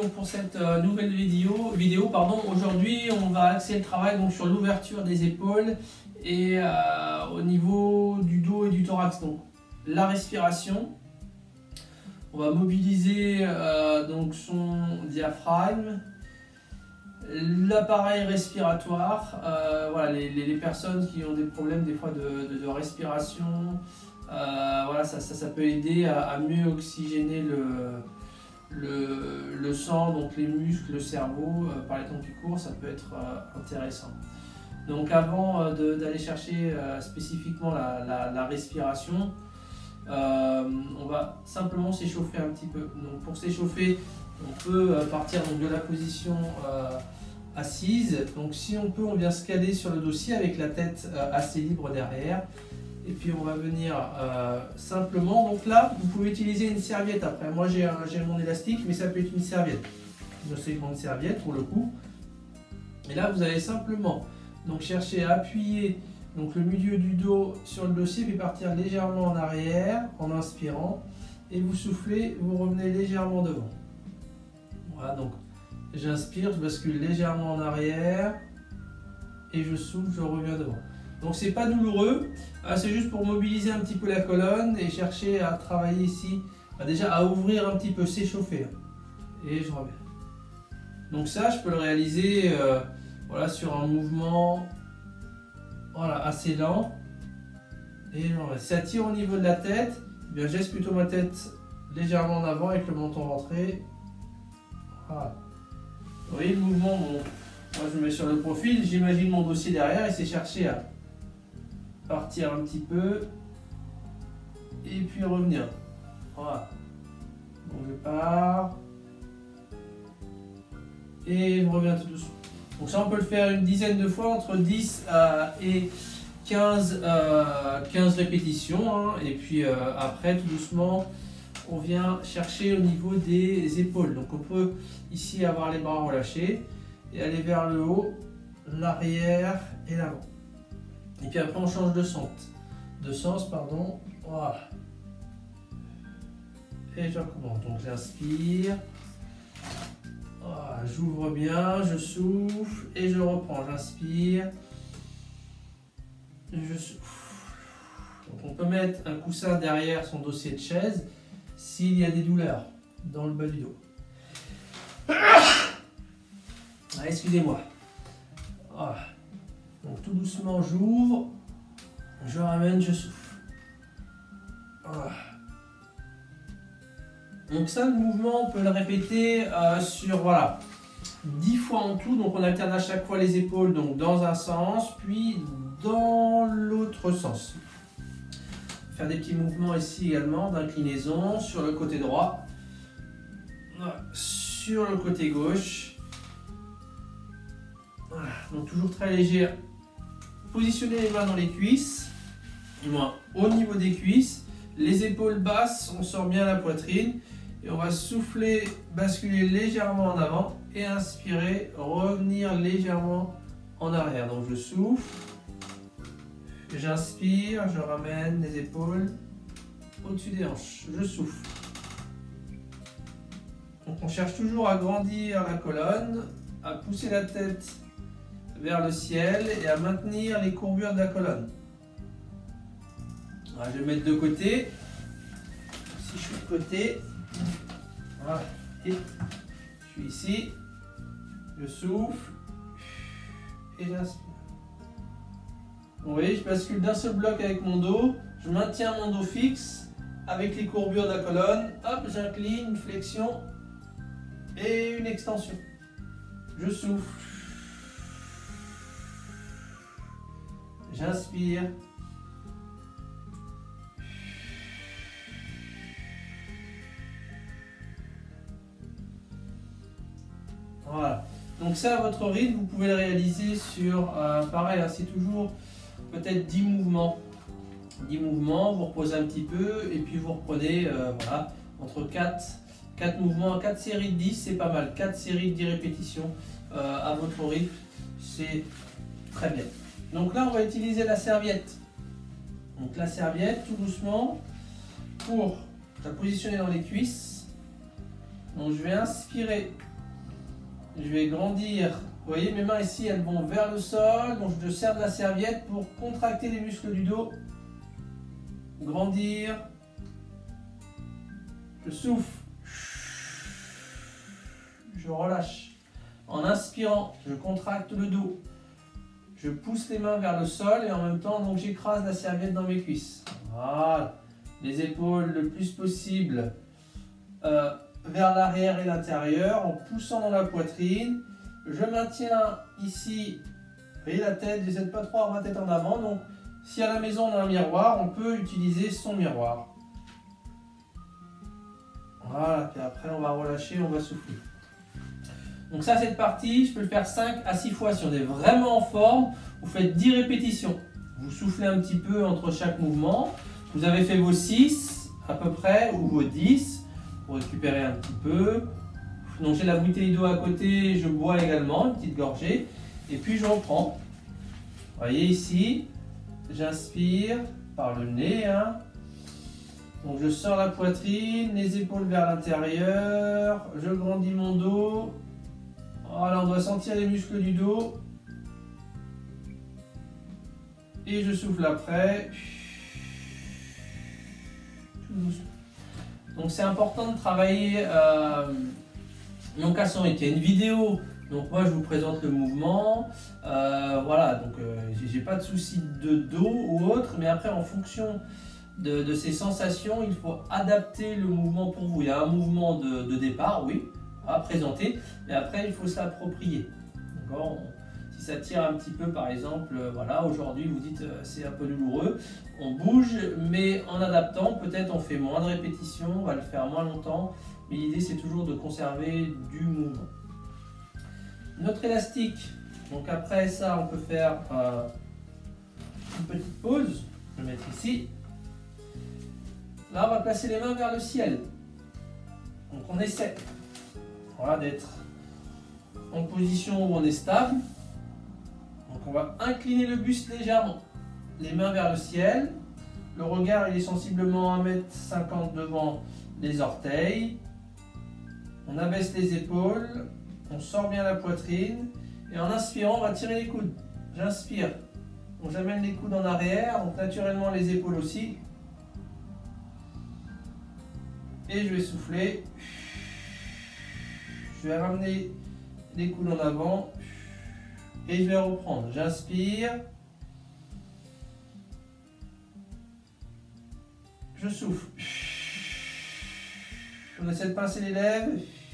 donc pour cette nouvelle vidéo pardon. Aujourd'hui, on va axer le travail donc sur l'ouverture des épaules et au niveau du dos et du thorax. Donc la respiration. On va mobiliser donc son diaphragme, l'appareil respiratoire. Voilà, les personnes qui ont des problèmes des fois de respiration, voilà, ça peut aider à mieux oxygéner le sang, donc les muscles, le cerveau, par les temps qui courent, ça peut être intéressant. Donc avant d'aller chercher spécifiquement la respiration, on va simplement s'échauffer un petit peu. Donc pour s'échauffer, on peut partir donc de la position assise. Donc si on peut, on vient se caler sur le dossier avec la tête assez libre derrière. Et puis on va venir simplement, donc là vous pouvez utiliser une serviette après. Moi j'ai mon élastique, mais ça peut être une serviette. Une assez grande serviette pour le coup. Et là vous allez simplement donc chercher à appuyer donc le milieu du dos sur le dossier, puis partir légèrement en arrière en inspirant. Et vous soufflez, vous revenez légèrement devant. Voilà, donc j'inspire, je bascule légèrement en arrière. Et je souffle, je reviens devant. Donc c'est pas douloureux, c'est juste pour mobiliser un petit peu la colonne et chercher à travailler ici, déjà à ouvrir un petit peu, s'échauffer. Et je reviens. Donc ça, je peux le réaliser voilà, sur un mouvement voilà, assez lent. Et si ça tire au niveau de la tête, eh bien, je laisse plutôt ma tête légèrement en avant avec le menton rentré. Voilà. Vous voyez le mouvement, bon, moi je me mets sur le profil, j'imagine mon dossier derrière et c'est chercher à partir un petit peu et puis revenir. Voilà. Donc je pars et je reviens tout doucement. Donc ça on peut le faire une dizaine de fois, entre 10 et 15 répétitions. Hein. Et puis après tout doucement on vient chercher au niveau des épaules. Donc on peut ici avoir les bras relâchés et aller vers le haut, l'arrière et l'avant. Et puis après on change de sens, pardon. Voilà. Et je recommence. Donc j'inspire. Voilà, j'ouvre bien, je souffle et je reprends. J'inspire. Je souffle. Donc on peut mettre un coussin derrière son dossier de chaise s'il y a des douleurs dans le bas du dos. Ah, excusez-moi. Voilà. Donc tout doucement j'ouvre, je ramène, je souffle. Voilà. Donc ça, le mouvement, on peut le répéter sur voilà, 10 fois en tout. Donc on alterne à chaque fois les épaules donc dans un sens, puis dans l'autre sens. Faire des petits mouvements ici également d'inclinaison sur le côté droit, voilà, sur le côté gauche. Voilà. Donc toujours très léger. Positionnez les mains dans les cuisses, du moins au niveau des cuisses, les épaules basses, on sort bien la poitrine et on va souffler, basculer légèrement en avant et inspirer, revenir légèrement en arrière. Donc je souffle, j'inspire, je ramène les épaules au-dessus des hanches, je souffle. Donc on cherche toujours à grandir la colonne, à pousser la tête vers le ciel et à maintenir les courbures de la colonne. Voilà, je vais me mettre de côté. Si je suis de côté, voilà. Et je suis ici, je souffle et j'inspire. Vous voyez, je bascule d'un seul bloc avec mon dos, je maintiens mon dos fixe avec les courbures de la colonne. Hop, j'incline, une flexion et une extension. Je souffle. J'inspire. Voilà. Donc ça, à votre rythme, vous pouvez le réaliser sur, pareil, hein, c'est toujours peut-être 10 mouvements. 10 mouvements, vous reposez un petit peu et puis vous reprenez voilà, entre 4 mouvements, 4 séries de 10, c'est pas mal. 4 séries de 10 répétitions à votre rythme, c'est très bien. Donc là, on va utiliser la serviette. Donc la serviette, tout doucement, pour la positionner dans les cuisses. Donc je vais inspirer Je vais grandir. Vous voyez, mes mains ici, elles vont vers le sol. Donc je serre de la serviette pour contracter les muscles du dos. Grandir. Je souffle. Je relâche. En inspirant, je contracte le dos. Je pousse les mains vers le sol et en même temps, donc j'écrase la serviette dans mes cuisses. Voilà. Les épaules le plus possible vers l'arrière et l'intérieur en poussant dans la poitrine. Je maintiens ici, vous voyez la tête, j'essaie de pas trop avoir ma tête en avant. Donc si à la maison on a un miroir, on peut utiliser son miroir. Voilà, puis après on va relâcher, on va souffler. Donc ça, cette partie, je peux le faire 5 à 6 fois. Si on est vraiment en forme, vous faites 10 répétitions. Vous soufflez un petit peu entre chaque mouvement. Vous avez fait vos 6 à peu près, ou vos 10, pour récupérer un petit peu. Donc j'ai la bouteille d'eau à côté, je bois également, une petite gorgée. Et puis je reprends. Vous voyez ici, j'inspire par le nez. Hein. Donc je sors la poitrine, les épaules vers l'intérieur. Je grandis mon dos. Voilà, on doit sentir les muscles du dos. Et je souffle après. Tout doucement. Donc c'est important de travailler donc à son rythme. Il y a une vidéo, donc moi je vous présente le mouvement. Voilà, donc j'ai pas de souci de dos ou autre, mais après en fonction de ces sensations, il faut adapter le mouvement pour vous. Il y a un mouvement de départ, oui, à présenter, mais après il faut s'approprier. D'accord ? Si ça tire un petit peu, par exemple, voilà, aujourd'hui vous dites c'est un peu douloureux, on bouge, mais en adaptant, peut-être on fait moins de répétitions, on va le faire moins longtemps, mais l'idée c'est toujours de conserver du mouvement. Notre élastique, donc après ça on peut faire une petite pause, je vais le mettre ici. Là on va placer les mains vers le ciel, donc on essaie voilà, d'être en position où on est stable. Donc on va incliner le buste légèrement, les mains vers le ciel, le regard il est sensiblement 1,50 m devant les orteils, on abaisse les épaules, on sort bien la poitrine et en inspirant on va tirer les coudes, j'inspire, donc j'amène les coudes en arrière, donc naturellement les épaules aussi, et je vais souffler, je vais ramener les coudes en avant. Et je vais reprendre. J'inspire. Je souffle. On essaie de pincer les lèvres.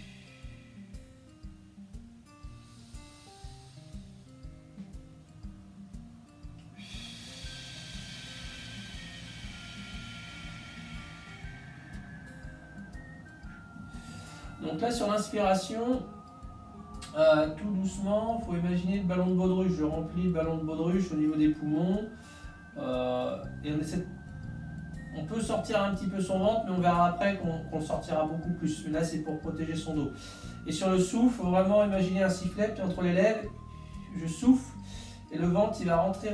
Donc là, sur l'inspiration, tout doucement, il faut imaginer le ballon de baudruche. Je remplis le ballon de baudruche au niveau des poumons. Et on peut sortir un petit peu son ventre, mais on verra après qu'on sortira beaucoup plus. Mais là, c'est pour protéger son dos. Et sur le souffle, il faut vraiment imaginer un sifflet, puis entre les lèvres, je souffle. Et le ventre, il va rentrer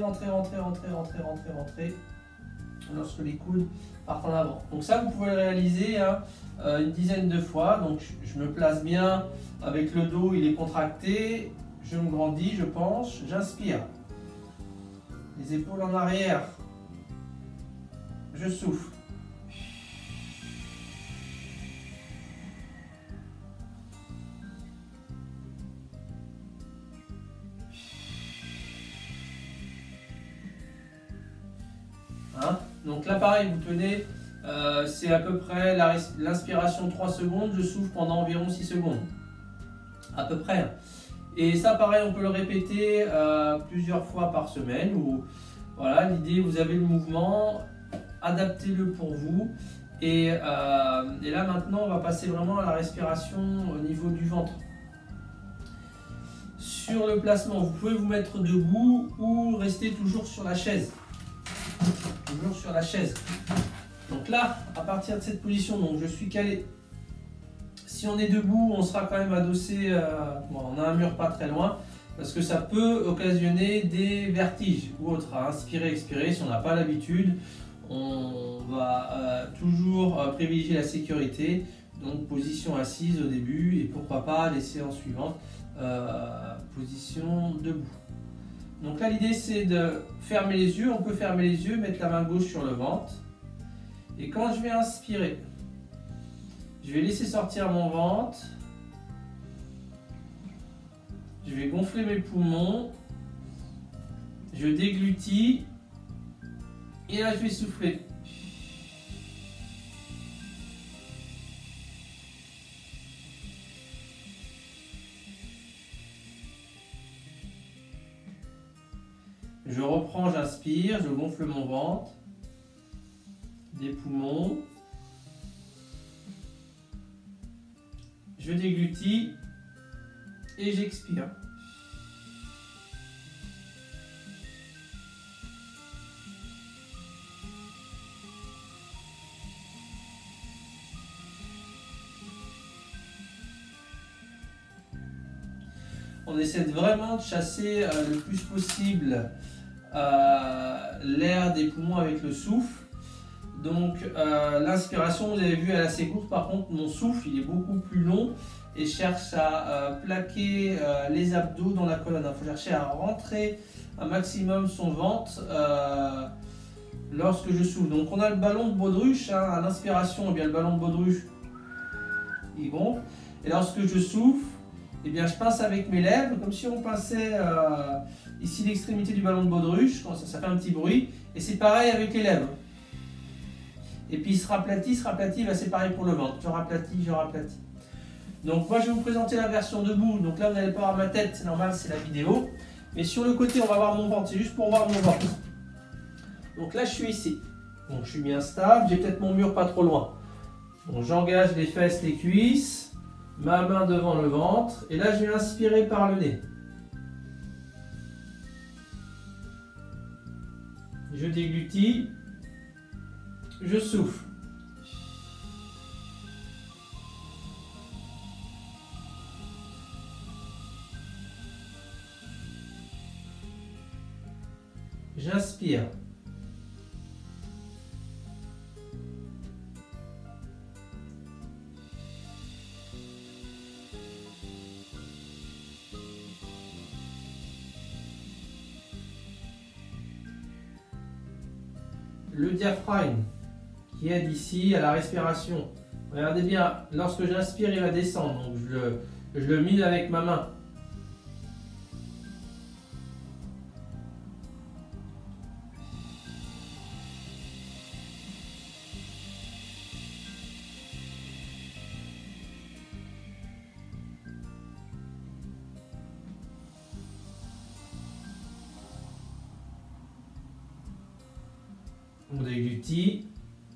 lorsque les coudes partent en avant. Donc ça, vous pouvez le réaliser une dizaine de fois. Donc je me place bien avec le dos, il est contracté. Je me grandis, je penche, j'inspire. Les épaules en arrière. Je souffle. Hein? Donc là pareil, vous tenez, c'est à peu près l'inspiration 3 secondes, je souffle pendant environ 6 secondes. À peu près. Et ça pareil, on peut le répéter plusieurs fois par semaine. Ou, voilà, l'idée, vous avez le mouvement, adaptez-le pour vous. Et là maintenant, on va passer vraiment à la respiration au niveau du ventre. Sur le placement, vous pouvez vous mettre debout ou rester toujours sur la chaise. Toujours sur la chaise. Donc là, à partir de cette position, donc je suis calé. Si on est debout, on sera quand même adossé, on a un mur pas très loin, parce que ça peut occasionner des vertiges ou autres. À inspirer, expirer, si on n'a pas l'habitude, on va toujours privilégier la sécurité. Donc position assise au début et pourquoi pas les séances suivantes position debout. Donc là l'idée c'est de fermer les yeux, on peut fermer les yeux, mettre la main gauche sur le ventre. Et quand je vais inspirer, je vais laisser sortir mon ventre. Je vais gonfler mes poumons. Je déglutis. Et là je vais souffler. Je reprends, j'inspire, je gonfle mon ventre, des poumons, je déglutis et j'expire. On essaie vraiment de chasser le plus possible l'air des poumons avec le souffle. Donc l'inspiration, vous avez vu, elle est assez courte. Par contre, mon souffle, il est beaucoup plus long et cherche à plaquer les abdos dans la colonne. Il faut chercher à rentrer un maximum son ventre lorsque je souffle. Donc on a le ballon de baudruche, hein, à l'inspiration, eh bien, le ballon de baudruche, il gonfle. Et lorsque je souffle, eh bien, je pince avec mes lèvres, comme si on pinçait ici l'extrémité du ballon de baudruche, ça fait un petit bruit, et c'est pareil avec les lèvres. Et puis il se raplatit, bah, c'est pareil pour le ventre, je raplatis, je raplatis. Donc moi je vais vous présenter la version debout, donc là vous n'allez pas voir ma tête, c'est normal, c'est la vidéo. Mais sur le côté on va voir mon ventre, c'est juste pour voir mon ventre. Donc là je suis ici, donc je suis bien stable, j'ai peut-être mon mur pas trop loin. Donc j'engage les fesses, les cuisses. Ma main devant le ventre, et là je vais inspirer par le nez. Je déglutis, je souffle. J'inspire. Le diaphragme qui aide ici à la respiration. Regardez bien, lorsque j'inspire, il va descendre. Donc je le mine avec ma main. On déglutit.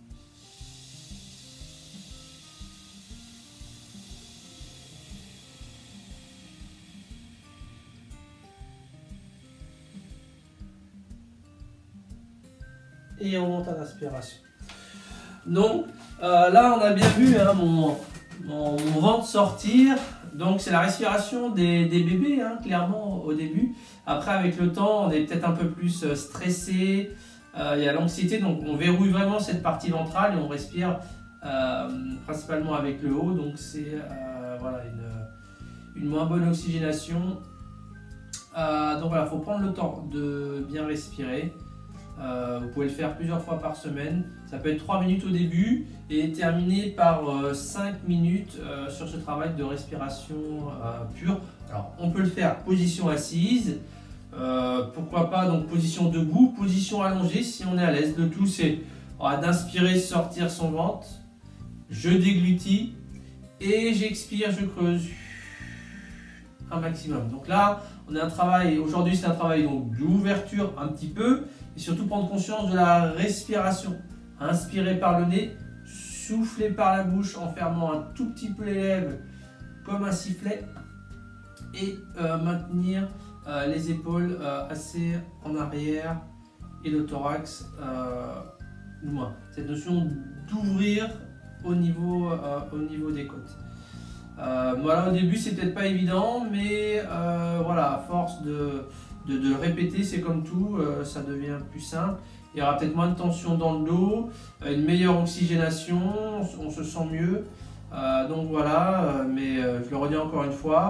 Et on monte à l'inspiration. Donc là on a bien vu hein, mon ventre sortir. Donc c'est la respiration des bébés, hein, clairement au début. Après avec le temps on est peut-être un peu plus stressé. Il y a l'anxiété, donc on verrouille vraiment cette partie ventrale et on respire principalement avec le haut, donc c'est voilà, une moins bonne oxygénation. Donc voilà, il faut prendre le temps de bien respirer. Vous pouvez le faire plusieurs fois par semaine. Ça peut être 3 minutes au début et terminer par 5 minutes sur ce travail de respiration pure. Alors on peut le faire position assise. Pourquoi pas donc position debout, position allongée si on est à l'aise. Le tout c'est d'inspirer, sortir son ventre, je déglutis et j'expire, je creuse un maximum. Donc là on a un travail, aujourd'hui c'est un travail d'ouverture un petit peu et surtout prendre conscience de la respiration. Inspirer par le nez, souffler par la bouche en fermant un tout petit peu les lèvres comme un sifflet et maintenir les épaules assez en arrière et le thorax loin. Cette notion d'ouvrir au niveau des côtes. Voilà, au début c'est peut-être pas évident, mais voilà, à force de répéter, c'est comme tout, ça devient plus simple. Il y aura peut-être moins de tension dans le dos, une meilleure oxygénation, on se sent mieux. Donc voilà, mais je le redis encore une fois,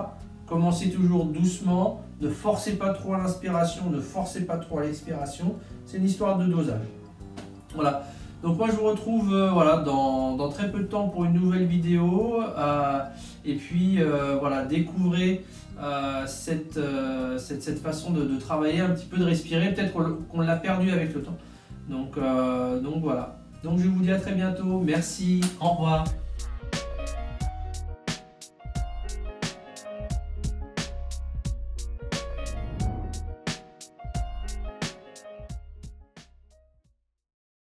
Commencez toujours doucement, ne forcez pas trop à l'inspiration, ne forcez pas trop à l'expiration. C'est une histoire de dosage. Voilà. Donc moi je vous retrouve voilà, dans très peu de temps pour une nouvelle vidéo. Et puis voilà, découvrez cette façon de travailler, un petit peu de respirer. Peut-être qu'on l'a perdu avec le temps. Donc voilà. Donc je vous dis à très bientôt. Merci. Au revoir.